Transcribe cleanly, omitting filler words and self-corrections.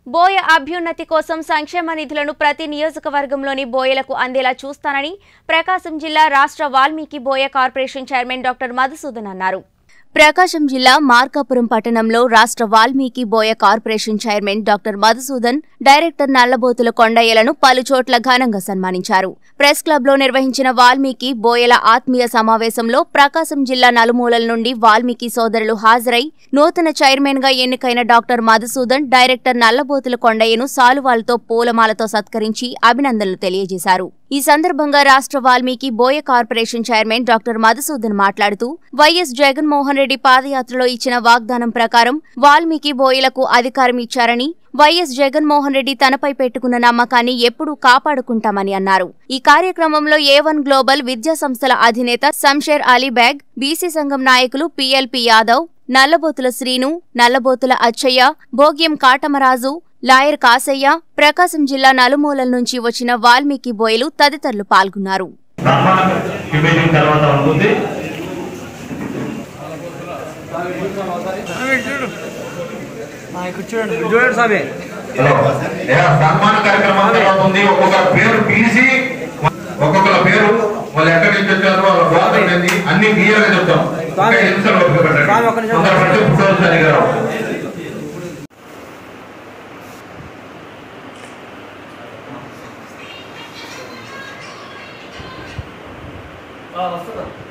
బోయ అభ్యున్నతి కోసం సంక్షేమ నిధులను ప్రతి నియోజకవర్గంలోని బోయలకు అందేలా చూస్తానని ప్రకాశం జిల్లా రాష్ట్ర Valmiki Boya corporation chairman doctor Madhusudan అన్నారు. ప్రకాశం జిల్లా మార్కాపురం పట్టణంలో రాష్ట్ర Valmiki Boya corporation chairman doctor Madhusudan, director Nallabothula కొండయ్యలను పలుచోట్ల ఘనంగా సన్మానించారు. ప్రెస్ క్లబ్లో నిర్వహించిన వాల్మీకి బోయల ఆత్మీయ సమావేశంలో ప్రకాశం జిల్లా నలుమూలల నుండి వాల్మీకి సోదరులు హాజరై నూతన చైర్మన్ గా ఎన్నికైన డాక్టర్ మధుసూదన్, డైరెక్టర్ నల్లబోతుల కొండయ్యను సాలువాలతో పూలమాలతో సత్కరించి అభినందనలు తెలియజేశారు. ఈ సందర్భంగా రాష్ట్ర Valmiki Boya corporation chairman doctor Madhusudan మాట్లాడుతూ వైఎస్ జగన్మోహన్ రెడ్డి పాదయాత్రలో ఇచ్చిన వాగ్దానం ప్రకారం వాల్మీకి బోయలకు అధికారం ఇచ్చారని, వైఎస్ జగన్మోహన్ రెడ్డి తనపై పెట్టుకున్న నమ్మకాన్ని ఎప్పుడూ కాపాడుకుంటామని అన్నారు. ఈ కార్యక్రమంలో A1 గ్లోబల్ విద్యా సంస్థల అధినేత శంషేర్ అలీబేగ్, బీసీ సంఘం నాయకులు PLP యాదవ్, నల్లబోతుల శ్రీను, నల్లబోతుల అచ్చయ్య, భోగ్యం కాటమరాజు, లాయర్ కాసయ్య, ప్రకాశం జిల్లా నలుమూలల నుంచి వచ్చిన వాల్మీకి బోయలు తదితరులు పాల్గొన్నారు. సన్మాన కార్యక్రమం ఒక్కొక్క పేరు తీసి ఒక్కొక్కల పేరు వాళ్ళు ఎక్కడి నుంచి వచ్చారు, వాళ్ళ గోత్రం ఏంది అన్ని క్లియర్గా చెప్తాం. ఫోటోలు